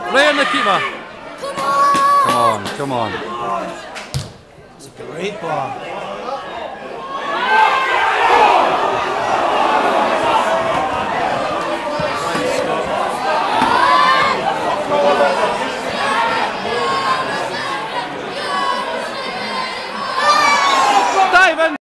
Play on the keeper. Come on, come on. It's a great ball.